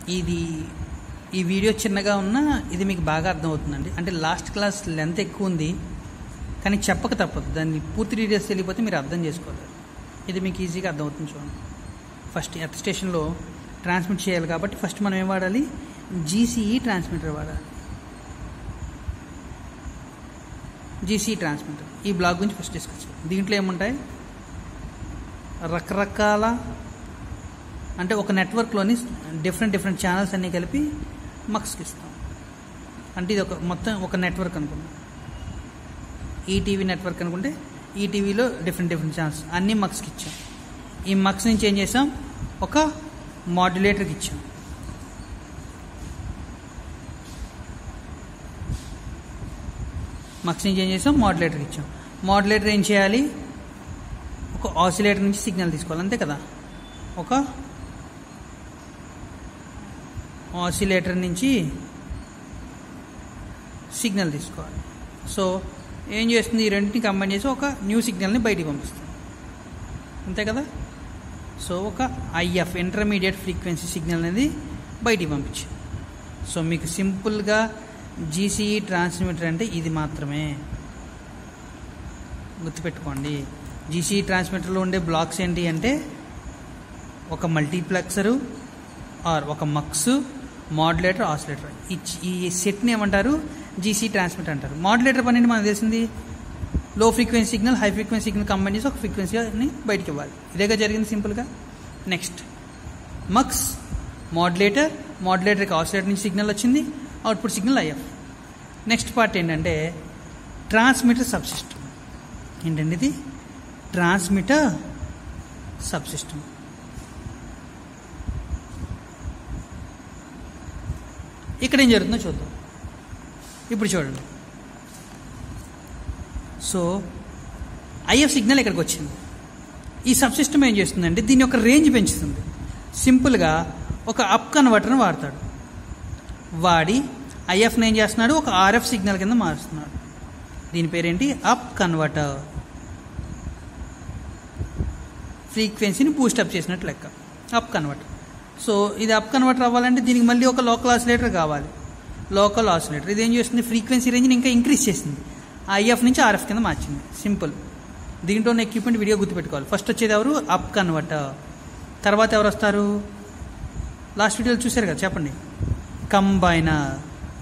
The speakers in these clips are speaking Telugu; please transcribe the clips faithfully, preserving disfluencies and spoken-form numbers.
ఇది ఈ వీడియో చిన్నగా ఉన్నా ఇది మీకు బాగా అర్థమవుతుందండి. అంటే లాస్ట్ క్లాస్ లెంత్ ఎక్కువ ఉంది కానీ చెప్పక తప్పదు, దాన్ని పూర్తి డీటెయిల్స్ తెలియకపోతే మీరు అర్థం చేసుకోవాలి. ఇది మీకు ఈజీగా అర్థమవుతుంది. చూడండి, ఫస్ట్ ఎర్త్ స్టేషన్లో ట్రాన్స్మిట్ చేయాలి కాబట్టి ఫస్ట్ మనం ఏం వాడాలి, జీసీఈ ట్రాన్స్మిటర్ వాడాలి. జీసీఈ ట్రాన్స్మిటర్ ఈ బ్లాక్ గురించి ఫస్ట్ డిస్కస్ చేయాలి. దీంట్లో ఏముంటాయి, రకరకాల అంటే ఒక నెట్వర్క్లోని డిఫరెంట్ డిఫరెంట్ ఛానల్స్ అన్నీ కలిపి మక్స్కి ఇస్తాం. అంటే ఇది ఒక మొత్తం ఒక నెట్వర్క్ అనుకుందాం, ఈటీవీ నెట్వర్క్ అనుకుంటే ఈటీవీలో డిఫరెంట్ డిఫరెంట్ ఛానల్స్ అన్నీ మక్స్కి ఇచ్చాం. ఈ మక్స్ నుంచి ఏం చేసాం, ఒక మాడ్యులేటర్కి ఇచ్చాం. మక్స్ నుంచి ఏం చేసాం, మాడ్యులేటర్కి ఇచ్చాం. మాడ్యులేటర్ ఏం చేయాలి, ఒక ఆసిలేటర్ నుంచి సిగ్నల్ తీసుకోవాలి, అంతే కదా. ఒక ఆసిలేటర్ నుంచి సిగ్నల్ తీసుకోవాలి. సో ఏం చేస్తుంది, ఈ రెండింటిని కంబైన్ చేసి ఒక న్యూ సిగ్నల్ని బయటికి పంపిస్తుంది, అంతే కదా. సో ఒక ఐఎఫ్ ఇంటర్మీడియట్ ఫ్రీక్వెన్సీ సిగ్నల్ అనేది బయటికి పంపించింది. సో మీకు సింపుల్గా జీసీఈ ట్రాన్స్మిటర్ అంటే ఇది మాత్రమే గుర్తుపెట్టుకోండి. జీసీఈ ట్రాన్స్మిటర్లో ఉండే బ్లాక్స్ ఏంటి అంటే ఒక మల్టీప్లెక్సరు ఆర్ ఒక మక్స్, మాడ్యులేటర్, ఆసిలేటర్. ఈ సెట్ని ఏమంటారు, జీసీ ట్రాన్స్మిటర్ అంటారు. మాడ్యులేటర్ పని మనకు తెలిసింది, low frequency signal high frequency signal combine చేసి ఒక ఫ్రీక్వెన్సీని బయటికి ఇవ్వాలి. ఇదేగా జరిగింది సింపుల్గా. నెక్స్ట్ మక్స్, మాడ్యులేటర్, మాడ్యులేటర్కి ఆసిలేటర్ నుంచి సిగ్నల్ వచ్చింది, output signal IF. Next part ఏంటంటే ట్రాన్స్మిటర్ సబ్ సిస్టమ్. ఏంటండి ఇది, ట్రాన్స్మిటర్ సబ్ సిస్టమ్. ఇక్కడ ఏం జరుగుతుందో చూద్దాం. ఇప్పుడు చూడండి, సో ఐఎఫ్ సిగ్నల్ ఇక్కడికి వచ్చింది. ఈ సబ్ సిస్టమ్ ఏం చేస్తుందంటే దీని యొక్క రేంజ్ పెంచుతుంది. సింపుల్గా ఒక అప్ కన్వర్టర్ని వాడతాడు. వాడి ఐఎఫ్ని ఏం చేస్తున్నాడు, ఒక ఆర్ఎఫ్ సిగ్నల్ కింద మారుస్తున్నాడు. దీని పేరేంటి, అప్ కన్వర్టర్. ఫ్రీక్వెన్సీని బూస్టప్ చేసినట్టు లెక్క, అప్ కన్వర్టర్. సో ఇది అప్ కన్వర్టర్ అవ్వాలంటే దీనికి మళ్ళీ ఒక లోకల్ ఆసిలేటర్ కావాలి. లోకల్ ఆసిలేటర్ ఇది ఏం చేస్తుంది, ఫ్రీక్వెన్సీ రేంజ్ని ఇంకా ఇంక్రీజ్ చేసింది, ఐఎఫ్ నుంచి ఆర్ఎఫ్ కింద మార్చింది. సింపుల్. దీంట్లో ఉన్న ఎక్విప్మెంట్ విడిగా గుర్తుపెట్టుకోవాలి. ఫస్ట్ వచ్చేది ఎవరు, అప్ కన్వర్టర్. తర్వాత ఎవరు వస్తారు, లాస్ట్ వీడియోలో చూశారు కదా, చెప్పండి, కంబైనర్.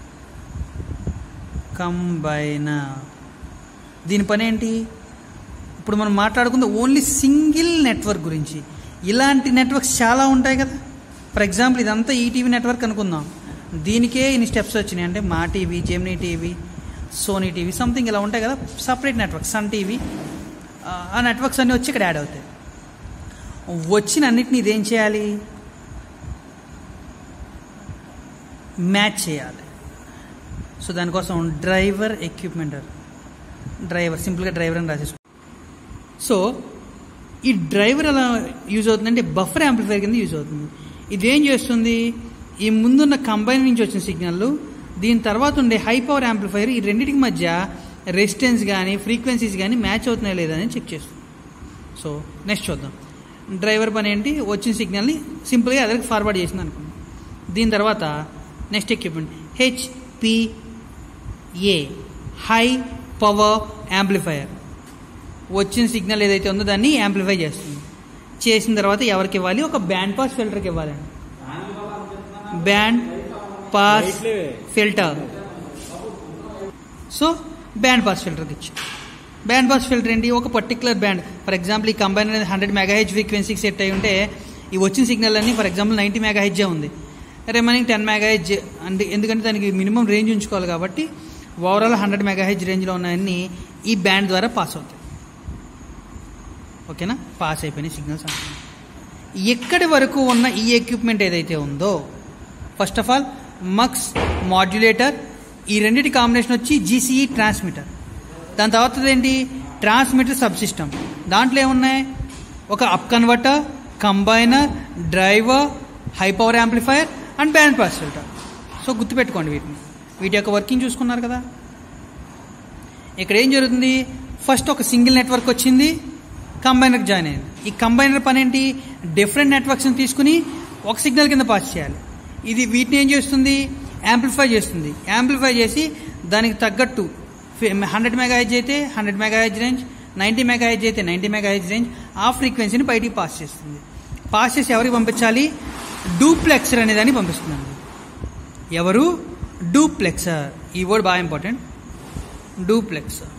కంబైనర్ దీని పని ఏంటి, ఇప్పుడు మనం మాట్లాడుకుంది ఓన్లీ సింగిల్ నెట్వర్క్ గురించి. ఇలాంటి నెట్వర్క్స్ చాలా ఉంటాయి కదా. ఫర్ ఎగ్జాంపుల్ ఇదంతా ఈటీవీ నెట్వర్క్ అనుకుందాం, దీనికే ఇన్ని స్టెప్స్ వచ్చినాయి అంటే Maa TV, Gemini TV, Sony TV, something ఇలా ఉంటాయి కదా సపరేట్ నెట్వర్క్, సన్ టీవీ. ఆ నెట్వర్క్స్ అన్నీ వచ్చి ఇక్కడ యాడ్ అవుతాయి. వచ్చిన అన్నిటిని ఇదేం చేయాలి, మ్యాచ్ చేయాలి. సో దానికోసం డ్రైవర్ ఎక్విప్మెంట్, డ్రైవర్ సింపుల్గా డ్రైవర్ అని రాసేసుకో. సో ఈ డ్రైవర్ ఎలా యూజ్ అవుతుందంటే బఫర్ యాంప్లిఫైర్ కింద యూజ్ అవుతుంది. ఇదేం చేస్తుంది, ఈ ముందున్న కంబైనర్ నుంచి వచ్చిన సిగ్నల్ దీని తర్వాత ఉండే హై పవర్ యాంప్లిఫైర్ ఈ రెండింటికి మధ్య రెసిస్టెన్స్ కానీ ఫ్రీక్వెన్సీస్ కానీ మ్యాచ్ అవుతున్నాయా లేదా అని చెక్ చేస్తుంది. సో నెక్స్ట్ చూద్దాం, డ్రైవర్ పని ఏంటి, వచ్చిన సిగ్నల్ని సింపుల్గా అదరికి ఫార్వర్డ్ చేసింది అనుకోండి. దీని తర్వాత next equipment HPA, high power amplifier. వచ్చిన సిగ్నల్ ఏదైతే ఉందో దాన్ని యాంప్లిఫై చేస్తుంది. చేసిన తర్వాత ఎవరికి ఇవ్వాలి, ఒక బ్యాండ్ పాస్ ఫిల్టర్కి ఇవ్వాలండి. Band pass filter. So band pass ఫిల్టర్కి ఇచ్చి, బ్యాండ్ పాస్ ఫిల్టర్ ఏంటి, ఒక పర్టికులర్ బ్యాండ్. ఫర్ ఎగ్జాంపుల్ ఈ కంబైనర్ అనేది హండ్రెడ్ మెగా హెచ్ ఫ్రీక్వెన్సీకి సెట్ అయి ఉంటే ఈ వచ్చిన సిగ్నల్ అన్ని ఫర్ ఎగ్జాంపుల్ నైంటీ మెగా హెచ్జే ఉంది, రిమైనింగ్ టెన్ మెగా హెచ్ అంటే ఎందుకంటే దానికి మినిమం రేంజ్ ఉంచుకోవాలి కాబట్టి ఓవరాల్ హండ్రెడ్ మెగా హెచ్ రేంజ్లో ఉన్నాయన్నీ ఈ బ్యాండ్ ద్వారా పాస్ అవుతాయి. ఓకేనా, పాస్ అయిపోయినాయి సిగ్నల్స్. ఎక్కడి వరకు ఉన్న ఈ ఎక్విప్మెంట్ ఏదైతే ఉందో, first of all mux, modulator, ఈ రెండింటి కాంబినేషన్ వచ్చి జీసీఈ ట్రాన్స్మిటర్. దాని తర్వాత ఏంటి, ట్రాన్స్మిటర్ సబ్ సిస్టమ్. దాంట్లో ఏమున్నాయి, ఒక up converter, combiner, driver, high power amplifier and band pass filter. So గుర్తుపెట్టుకోండి వీటిని, వీటి యొక్క వర్కింగ్ చూసుకున్నారు కదా. ఇక్కడ ఏం జరుగుతుంది, ఫస్ట్ ఒక సింగిల్ నెట్వర్క్ వచ్చింది, కంబైనర్కి జాయిన్ అయింది. ఈ కంబైనర్ పని ఏంటి, డిఫరెంట్ నెట్వర్క్స్ని తీసుకుని ఒక సిగ్నల్ కింద పాస్ చేయాలి. ఇది వీటిని ఏం చేస్తుంది, యాంప్లిఫై చేస్తుంది. యాంప్లిఫై చేసి దానికి తగ్గట్టు హండ్రెడ్ మెగా హెడ్జ్ అయితే hundred mega hertz range, ninety mega hertz అయితే నైంటీ మెగా హెడ్జ్ రేంజ్ ఆ ఫ్రీక్వెన్సీని బయటికి పాస్ చేస్తుంది. పాస్ చేసి ఎవరికి పంపించాలి, డూప్లెక్సర్ అనే దాన్ని పంపిస్తుందండి. ఎవరు, డూప్లెక్సర్. ఈ వర్డ్ బాగా ఇంపార్టెంట్, డూప్లెక్సర్.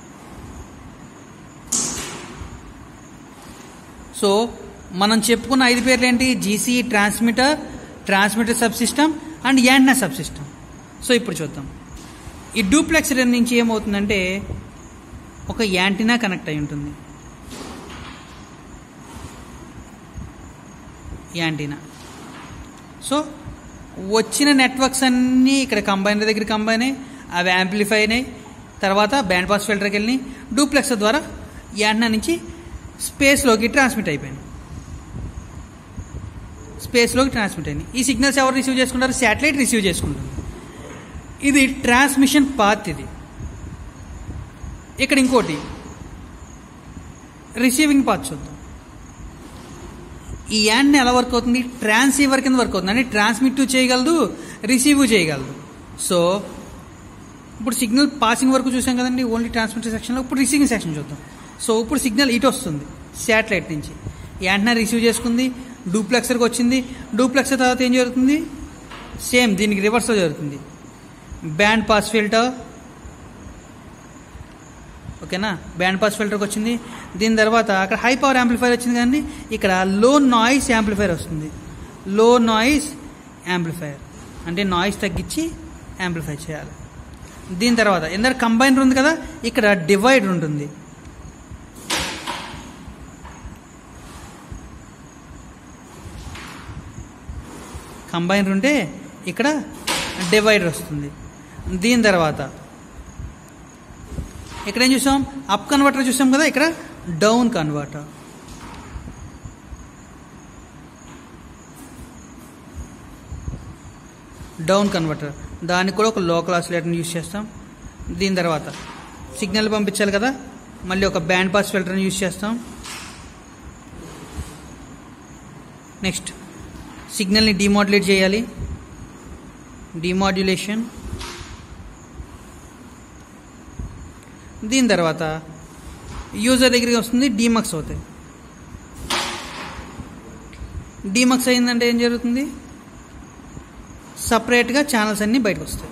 సో మనం చెప్పుకున్న ఐదు పేర్లు ఏంటి, GC transmitter, transmitter sub system and antenna sub system. So ఇప్పుడు చూద్దాం. ఈ డూప్లెక్సర్ నుంచి ఏమవుతుందంటే ఒక యాంటెన్నా కనెక్ట్ అయి ఉంటుంది. యాంటెన్నా. సో వచ్చిన నెట్వర్క్స్ అన్నీ ఇక్కడ కంబైనర్ దగ్గర కంబైన్ అయ్యి అవి యాంప్లిఫై అయినాయి. తర్వాత బ్యాండ్ పాస్ ఫిల్టర్కి వెళ్ళి డూప్లెక్సర్ ద్వారా యాంటెన్నా నుంచి స్పేస్లోకి ట్రాన్స్మిట్ అయిపోయింది. స్పేస్లోకి ట్రాన్స్మిట్ అయింది. ఈ సిగ్నల్స్ ఎవరు రిసీవ్ చేసుకుంటారు, శాటిలైట్ రిసీవ్ చేసుకుంటుంది. ఇది ట్రాన్స్మిషన్ పాత్. ఇది ఇక్కడ ఇంకోటి రిసీవింగ్ పాత్ చూద్దాం. ఈ యాంటెన్నా ఎలా వర్క్ అవుతుంది, ట్రాన్సీవర్ కింద వర్క్ అవుతుంది. అంటే ట్రాన్స్మిట్ చేయగలదు, రిసీవ్ చేయగలదు. సో ఇప్పుడు సిగ్నల్ పాసింగ్ వరకు చూసాం కదండి ఓన్లీ ట్రాన్స్మిటర్ సెక్షన్లో. ఇప్పుడు రిసీవింగ్ సెక్షన్ చూద్దాం. సో ఇప్పుడు సిగ్నల్ ఇటు వస్తుంది శాటిలైట్ నుంచి, యాంటెన్నా రిసీవ్ చేసుకుంది, డూప్లెక్సర్కి వచ్చింది. డూప్లెక్సర్ తర్వాత ఏం జరుగుతుంది, సేమ్ దీనికి రివర్స్లో జరుగుతుంది. బ్యాండ్ పాస్ ఫిల్టర్, ఓకేనా, బ్యాండ్ పాస్ ఫిల్టర్కి వచ్చింది. దీని తర్వాత అక్కడ హై పవర్ యాంప్లిఫైర్ వచ్చింది కానీ ఇక్కడ లో నాయిస్ యాంప్లిఫైర్ వస్తుంది. లో నాయిస్ యాంప్లిఫైర్ అంటే నాయిస్ తగ్గించి యాంప్లిఫై చేయాలి. దీని తర్వాత ఎందుకంటే కంబైనర్ ఉంది కదా, ఇక్కడ డివైడర్ ఉంటుంది. కంబైనర్ ఉంటే ఇక్కడ డివైడర్ వస్తుంది. దీని తర్వాత ఇక్కడ ఏం చూసాం, అప్ కన్వర్టర్ చూసాం కదా, ఇక్కడ డౌన్ కన్వర్టర్. డౌన్ కన్వర్టర్ దానికి కూడా ఒక లోకల్ ఆసిలేటర్ని యూజ్ చేస్తాం. దీని తర్వాత సిగ్నల్ పంపించాలి కదా, మళ్ళీ ఒక బ్యాండ్ పాస్ ఫిల్టర్ని యూజ్ చేస్తాం. నెక్స్ట్ సిగ్నల్ని డిమాడ్యులేట్ చేయాలి, డిమాడ్యులేషన్. దీని తర్వాత యూజర్ దగ్గరికి వస్తుంది, డీమక్స్ అవుతాయి. డీమక్స్ అయిందంటే ఏం జరుగుతుంది, సపరేట్గా ఛానల్స్ అన్నీ బయటకు వస్తాయి.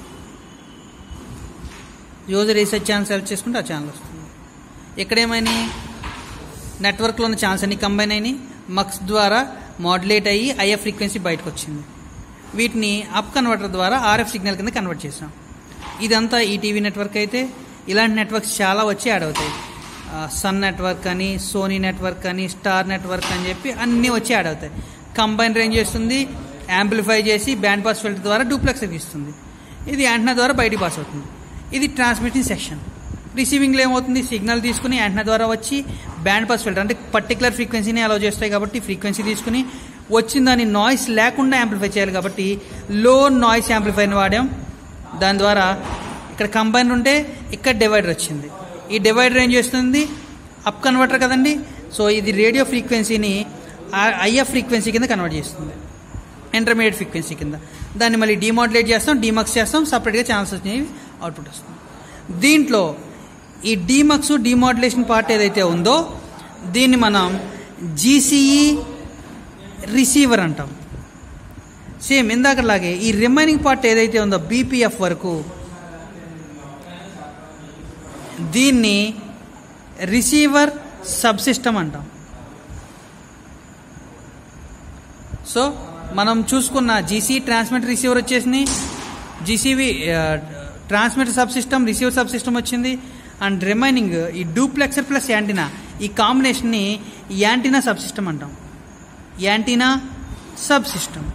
యూజర్ ఏ ఛానల్ సెలెక్ట్ చేసుకుంటే ఆ ఛానల్ వస్తుంది. ఎక్కడేమైనా నెట్వర్క్లో ఉన్న ఛానల్స్ అన్నీ కంబైన్ అయినాయి, మక్స్ ద్వారా మాడ్యులేట్ అయ్యి ఐఎఫ్ ఫ్రీక్వెన్సీ బయటకు వచ్చింది. వీటిని అప్ కన్వర్టర్ ద్వారా ఆర్ఎఫ్ సిగ్నల్ కింద కన్వర్ట్ చేసాం. ఇదంతా ఈ టీవీ నెట్వర్క్ అయితే ఇలాంటి నెట్వర్క్స్ చాలా వచ్చి యాడ్ అవుతాయి. సన్ నెట్వర్క్ అని, సోనీ నెట్వర్క్ అని, స్టార్ నెట్వర్క్ అని చెప్పి అన్నీ వచ్చి యాడ్ అవుతాయి. కంబైనర్ ఏం చేస్తుంది, యాంప్లిఫై చేసి బ్యాండ్ పాస్ ఫిల్టర్ ద్వారా డూప్లెక్సర్కి ఇస్తుంది. ఇది యాంటెన్నా ద్వారా బయటికి పాస్ అవుతుంది. ఇది ట్రాన్స్మిటింగ్ సెక్షన్. రిసీవింగ్లో ఏమవుతుంది, సిగ్నల్ తీసుకుని యాంటెన్నా ద్వారా వచ్చి బ్యాండ్ పాస్ ఫిల్టర్ అంటే పర్టికులర్ ఫ్రీక్వెన్సీని అలౌ చేస్తాయి కాబట్టి ఫ్రీక్వెన్సీ తీసుకుని వచ్చిన దాన్ని నాయిస్ లేకుండా యాంప్లిఫై చేయాలి కాబట్టి లో నాయిస్ యాంప్లిఫైర్ని వాడాం. దాని ద్వారా ఇక్కడ కంబైనర్ ఉంటే ఇక్కడ డివైడర్ వచ్చింది. ఈ డివైడర్ ఏం చేస్తుంది, అప్ కన్వర్టర్ కదండి. సో ఇది రేడియో ఫ్రీక్వెన్సీని ఐఎఫ్ ఫ్రీక్వెన్సీ కింద కన్వర్ట్ చేస్తుంది, ఇంటర్మీడియట్ ఫ్రీక్వెన్సీ కింద. దాన్ని మళ్ళీ డిమాడ్యులేట్ చేస్తాం, డిమక్స్ చేస్తాం, సపరేట్గా ఛానల్స్ వచ్చినవి అవుట్పుట్ వస్తుంది. దీంట్లో ఈ డిమక్స్ డిమాడ్యులేషన్ పార్ట్ ఏదైతే ఉందో దీన్ని మనం జీసీఈ రిసీవర్ అంటాం. సేమ్ ఇందాకలాగే ఈ రిమైనింగ్ పార్ట్ ఏదైతే ఉందో బీపీఎఫ్ వరకు దీన్ని రిసీవర్ సబ్ సిస్టమ్ అంటాం. సో మనం చూసుకున్న జీసీ ట్రాన్స్మిటర్ రిసీవర్ వచ్చేసింది, జీసీవి transmitter sub system, receiver sub system వచ్చింది. అండ్ రిమైనింగ్ ఈ డూప్లెక్సర్ ప్లస్ యాంటీనా ఈ కాంబినేషన్ని యాంటీనా సబ్ సిస్టమ్ అంటాం. యాంటీనా సబ్ సిస్టమ్,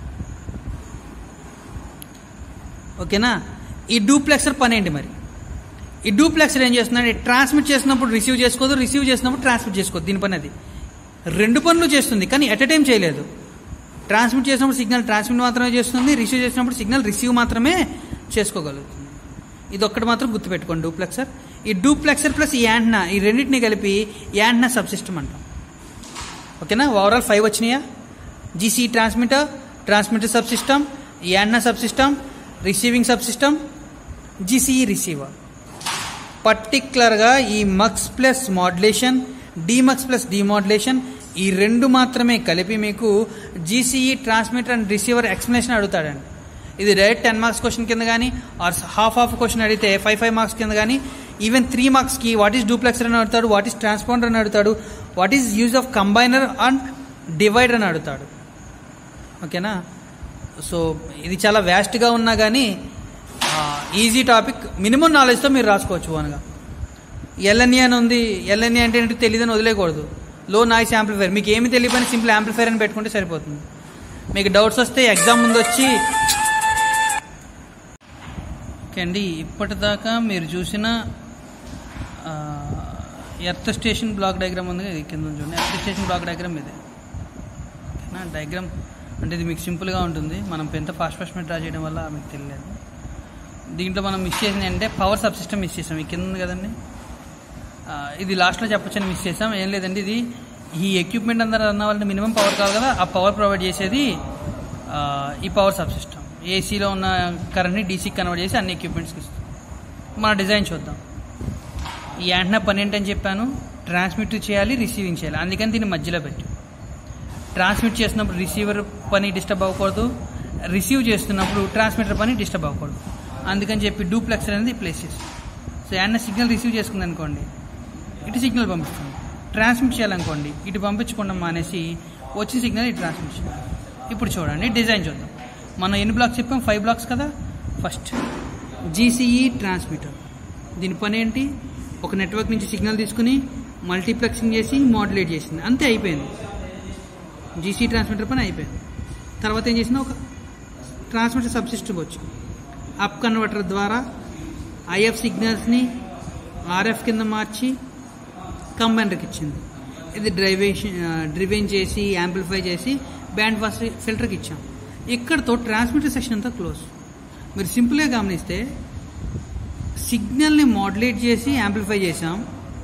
ఓకేనా. ఈ డూప్లెక్సర్ పని ఏంటి మరి, ఈ డూప్లెక్సర్ ఏం చేస్తుందంటే ట్రాన్స్మిట్ చేసినప్పుడు రిసీవ్ చేసుకోదు, రిసీవ్ చేసినప్పుడు ట్రాన్స్మిట్ చేసుకోదు. దీని పని అది రెండు పనులు చేస్తుంది కానీ ఎట్ ఎ టైం చేయలేదు. ట్రాన్స్మిట్ చేసినప్పుడు సిగ్నల్ ట్రాన్స్మిట్ మాత్రమే చేస్తుంది, రిసీవ్ చేసినప్పుడు సిగ్నల్ రిసీవ్ మాత్రమే చేసుకోగలుగుతుంది. ఇది ఒక్కటి మాత్రం గుర్తుపెట్టుకోండి డూప్లెక్సర్. ఈ డూప్లెక్సర్ ప్లస్ ఈ యాంటెన్నా ఈ రెండింటిని కలిపి యాంటెన్నా సబ్ సిస్టమ్ అంటాం, ఓకేనా. ఓవరాల్ ఫైవ్ వచ్చినాయా, GC transmitter, transmitter sub system, antenna sub system, receiving sub system, GCE receiver. పర్టిక్యులర్గా ఈ mux plus modulation, demux plus demodulation ఈ రెండు మాత్రమే కలిపి మీకు GCE transmitter and receiver explanation అడుగుతాడండి. ఇది డైరెక్ట్ టెన్ మార్క్స్ క్వశ్చన్ కింద కానీ ఆర్ హాఫ్ హాఫ్ క్వశ్చన్ అడిగితే ఫైవ్ ఫైవ్ మార్క్స్ కింద కానీ ఈవెన్ త్రీ మార్క్స్కి వాట్ ఈస్ డూప్లెక్సర్ అని అడుగుతాడు, వాట్ ఈస్ ట్రాన్స్పాండర్ అని అడుగుతాడు, what is use of combiner and divider అని అడుగుతాడు. ఓకేనా? సో ఇది చాలా వ్యాస్ట్గా ఉన్నా కానీ ఈజీ టాపిక్, మినిమం నాలెడ్జ్తో మీరు రాసుకోవచ్చు. అనగా ఎల్ఎన్ఏ అని ఉంది, ఎల్ఎన్ఏ అంటే ఏంటో తెలియదని వదిలేయకూడదు. లో నాయిస్ యాంప్లిఫైర్, మీకు ఏమి తెలియని సింపుల్ యాంప్లిఫైర్ అని పెట్టుకుంటే సరిపోతుంది. మీకు డౌట్స్ వస్తే ఎగ్జామ్ ముందు వచ్చి. ఓకే అండి, ఇప్పటిదాకా మీరు చూసిన ఎర్త్ స్టేషన్ బ్లాక్ డయాగ్రామ్ ఉంది, ఇది కింద చూడండి. ఎర్త్ స్టేషన్ బ్లాక్ డయాగ్రామ్ ఇది. ఓకేనా? డయాగ్రామ్ అంటే ఇది మీకు సింపుల్గా ఉంటుంది, మనం ఎంత ఫాస్ట్ ఫాస్ట్ డ్రా చేయడం వల్ల మీకు తెలియలేదు. దీంట్లో మనం మిస్ చేసింది అంటే పవర్ సబ్ సిస్టమ్ మిస్ చేసాం. ఈ కింద ఉంది కదండి, ఇది లాస్ట్లో చెప్పొచ్చని మిస్ చేసాం. ఏం లేదండి, ఇది ఈ ఎక్విప్మెంట్ అందరూ అన్న వాళ్ళకి మినిమం పవర్ కావాలి కదా, ఆ పవర్ ప్రొవైడ్ చేసేది ఈ పవర్ సబ్ సిస్టమ్. ఏసీలో ఉన్న కరెంట్ని డీసీకి కన్వర్ట్ చేసి అన్ని ఎక్విప్మెంట్స్కి ఇస్తుంది. మన డిజైన్ చూద్దాం. ఈ యాంటెన్నా పని ఏంటని చెప్పాను, ట్రాన్స్మిట్ చేయాలి, రిసీవింగ్ చేయాలి. అందుకని దీన్ని మధ్యలో పెట్టి ట్రాన్స్మిట్ చేస్తున్నప్పుడు రిసీవర్ పని డిస్టర్బ్ అవ్వకూడదు, రిసీవ్ చేస్తున్నప్పుడు ట్రాన్స్మిటర్ పని డిస్టర్బ్ అవ్వకూడదు. అందుకని చెప్పి డూప్లెక్సర్ అనేది ప్లేస్ చేస్తాం. సో యాంటెన్నా సిగ్నల్ రిసీవ్ చేసుకుంది అనుకోండి, ఇటు సిగ్నల్ పంపిస్తుంది. ట్రాన్స్మిట్ చేయాలనుకోండి, ఇటు పంపించకుండా మానేసి వచ్చి సిగ్నల్ ఇటు ట్రాన్స్మిట్ చేయాలి. ఇప్పుడు చూడండి డిజైన్ చూద్దాం. మనం ఎన్ని బ్లాక్స్ చెప్పాం, ఫైవ్ బ్లాక్స్ కదా. ఫస్ట్ జీసీఈ ట్రాన్స్మిటర్, దీని పని ఏంటి, ఒక నెట్వర్క్ నుంచి సిగ్నల్ తీసుకుని మల్టీప్లెక్సింగ్ చేసి మాడ్యులేట్ చేసింది, అంతే అయిపోయింది. జీసీ ట్రాన్స్మిటర్ పని అయిపోయింది. తర్వాత ఏం చేసింది, ఒక ట్రాన్స్మిటర్ సబ్ సిస్టమ్ వచ్చి అప్ కన్వర్టర్ ద్వారా ఐఎఫ్ సిగ్నల్స్ని ఆర్ఎఫ్ కింద మార్చి కంబైనర్కి ఇచ్చింది. ఇది డ్రైవేషన్ డ్రివెన్ చేసి యాంప్లిఫై చేసి బ్యాండ్ పాస్ ఫిల్టర్కి ఇచ్చాం. ఇక్కడతో ట్రాన్స్మిటర్ సెక్షన్ అంతా క్లోజ్. మీరు సింపుల్గా గమనిస్తే సిగ్నల్ని మాడ్యులేట్ చేసి యాంప్లిఫై చేసాం,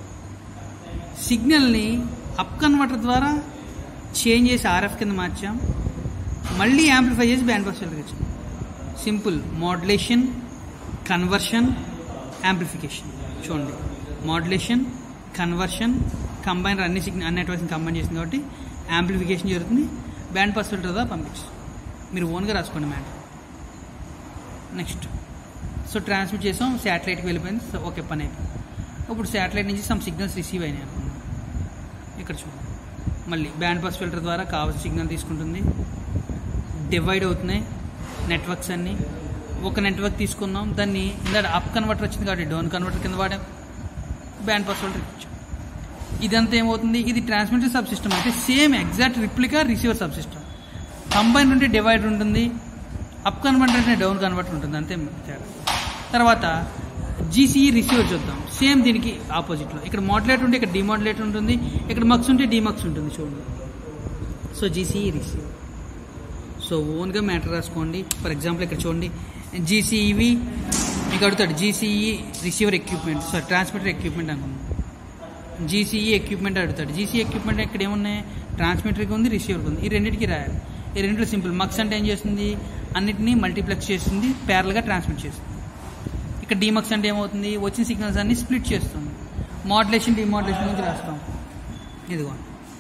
సిగ్నల్ని అప్ కన్వర్టర్ ద్వారా చేంజ్ చేసి ఆర్ఎఫ్ కింద మార్చాం, మళ్ళీ యాంప్లిఫై చేసి బ్యాండ్ పాస్ ఫిల్టర్కి ఇచ్చాం. Simple modulation, conversion, amplification. చూడండి, మాడ్యులేషన్, కన్వర్షన్, కంబైనర్ అన్ని సిగ్నల్ అన్ని నెట్వర్క్స్ని కంబైన్ చేసింది కాబట్టి యాంప్లిఫికేషన్ జరుగుతుంది, బ్యాండ్ పాస్ ఫిల్టర్ ద్వారా పంపించాం. మీరు ఓన్గా రాసుకోండి మ్యాటర్. నెక్స్ట్ సో ట్రాన్స్మిట్ చేసాం, శాటిలైట్కి వెళ్ళిపోయింది. సో ఓకే, పని అయిపోయింది. ఇప్పుడు శాటిలైట్ నుంచి సమ్ సిగ్నల్స్ రిసీవ్ అయినాయి అనుకుందాం. ఇక్కడ చూడండి, మళ్ళీ బ్యాండ్ పాస్ ఫిల్టర్ ద్వారా కావాల్సిన సిగ్నల్ తీసుకుంటుంది, డివైడ్ అవుతున్నాయి నెట్వర్క్స్ అన్నీ. ఒక నెట్వర్క్ తీసుకున్నాం, దాన్ని ఇందాక అప్ కన్వర్టర్ వచ్చింది కాబట్టి డౌన్ కన్వర్టర్ కింద వాడాం, బ్యాండ్ పాస్ ఫిల్టర్ ఇచ్చాం. ఇదంతా ఏమవుతుంది, ఇది ట్రాన్స్మిటర్ సబ్ సిస్టమ్ అయితే same exact replica receiver sub system. Combine ఉంటే డివైడర్ ఉంటుంది, అప్ కన్వర్టర్ అంటే డౌన్ కన్వర్టర్ ఉంటుంది, అంతే తేడా. తర్వాత జీసీఈ రిసీవర్ చూద్దాం, సేమ్ దీనికి ఆపోజిట్లో. ఇక్కడ మాడ్యులేటర్ ఉంటే ఇక్కడ డిమాడ్యులేటర్ ఉంటుంది, ఇక్కడ మక్స్ ఉంటే డిమక్స్ ఉంటుంది. చూడండి, సో జీసీఈ రిసీవర్. సో ఓన్గా మ్యాటర్ రాసుకోండి. ఫర్ ఎగ్జాంపుల్ ఇక్కడ చూడండి, జీసీఈవి మీకు అడుగుతాడు, GCE receiver equipment, sorry transmitter equipment అనుకున్నాం. జీసీఈ ఎక్విప్మెంట్ అడుగుతాడు. జీసీఈ ఎక్విప్మెంట్ ఇక్కడ ఏమున్నాయి, ట్రాన్స్మిటర్కి ఉంది, రిసీవర్కి ఉంది. ఈ రెండింటికి రాయాలి. ఈ రెండింటిలో సింపుల్. మక్స్ అంటే ఏం చేస్తుంది, అన్నిటినీ మల్టీప్లెక్స్ చేస్తుంది, ప్యారల్గా ట్రాన్స్మిట్ చేస్తుంది. ఇక్కడ డిమక్స్ అంటే ఏమవుతుంది, వచ్చిన సిగ్నల్స్ అన్ని స్ప్లిట్ చేస్తుంది. మాడ్యులేషన్, డిమాడ్యులేషన్ నుంచి రాస్తాం. ఇదిగో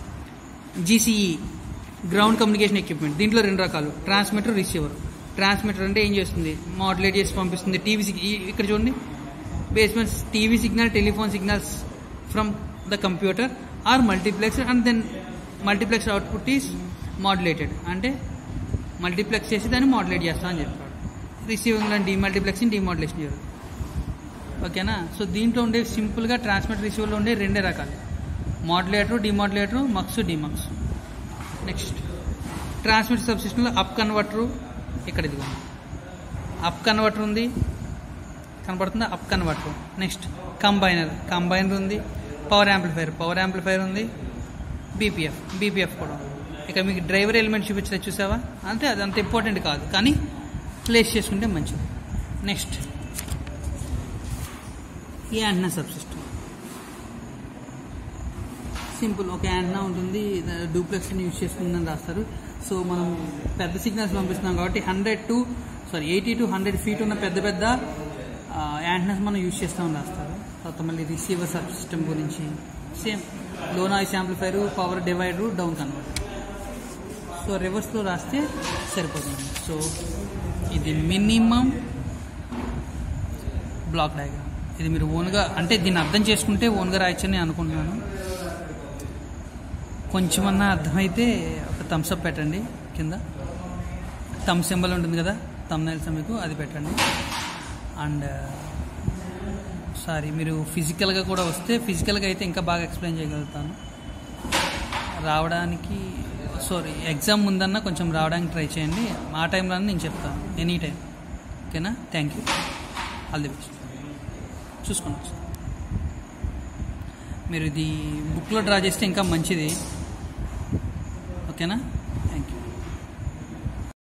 జీసీఈ గ్రౌండ్ కమ్యూనికేషన్ ఎక్విప్మెంట్. దీంట్లో రెండు రకాలు, ట్రాన్స్మిటర్, రిసీవర్. ట్రాన్స్మిటర్ అంటే ఏం చేస్తుంది, మాడ్యులేట్ చేసి పంపిస్తుంది. టీవీ ఇక్కడ చూడండి, basement TV signal, telephone signals from the computer are multiplex and then multiplex output is modulated, అంటే మల్టీప్లెక్స్ చేసి దాన్ని మాడ్యులేట్ చేస్తాం అని చెప్పాడు. రిసీవింగ్ అండ్ డిమల్టీప్లెక్సింగ్, డిమాడ్యులేషన్ జరుగుతుంది. ఓకేనా? సో దీంట్లో ఉండే సింపుల్గా ట్రాన్స్మిటర్ రిసీవర్లో ఉండే రెండే రకాలు, modulator, demodulator, mux, demux. Next transmitter sub సిస్టంలో అప్ కన్వర్టరు, ఇక్కడ ఇది అప్ కన్వర్టర్ ఉంది, కనపడుతుంది up converter. Next combiner, combiner ఉంది. పవర్ యాంప్లిఫైర్, పవర్ యాంప్లిఫైర్ ఉంది. బీపీఎఫ్, బీపీఎఫ్ కూడా. ఇక మీకు డ్రైవర్ ఎలిమెంట్ చూపించలేదు, చూసావా? అంతే, అది అంత ఇంపార్టెంట్ కాదు, కానీ ప్లేస్ చేసుకుంటే మంచిది. నెక్స్ట్ ఈ యాంటెన్నా సబ్ సిస్టమ్ సింపుల్. ఒక యాంటెన్నా ఉంటుంది, డూప్లెక్స్ని యూజ్ చేసుకుందని రాస్తారు. సో మనం పెద్ద సిగ్నల్స్ పంపిస్తున్నాం కాబట్టి hundred to sorry eighty to hundred feet ఉన్న పెద్ద పెద్ద యాంటెనాస్ మనం యూజ్ చేస్తామని రాస్తారు. తర్వాత మళ్ళీ రిసీవర్ సబ్ సిస్టమ్ గురించి same low noise amplifier, power divider, down converter. So రివర్స్లో రాస్తే సరిపోతుంది. సో ఇది మినిమం బ్లాక్ డయాగ్రామ్. ఇది మీరు ఓన్గా అంటే దీన్ని అర్థం చేసుకుంటే ఓన్గా రాయొచ్చని అనుకుంటున్నాను. కొంచెమన్నా అర్థమైతే ఒక థమ్స్ అప్ పెట్టండి. కింద థమ్ సింబల్ ఉంటుంది కదా, థమ్ నైల్స్ మీకు అది పెట్టండి. అండ్ సారీ మీరు ఫిజికల్గా కూడా వస్తే ఫిజికల్గా అయితే ఇంకా బాగా ఎక్స్ప్లెయిన్ చేయగలుగుతాను. రావడానికి సారీ ఎగ్జామ్ ముందన్నా కొంచెం రావడానికి ట్రై చేయండి. ఆ టైంలో నేను చెప్తాను ఎనీ టైం. ఓకేనా? Thank you. All the best. చూసుకోండి. మీరు ఇది బుక్లో డ్రా చేస్తే ఇంకా మంచిది. ఓకేనా?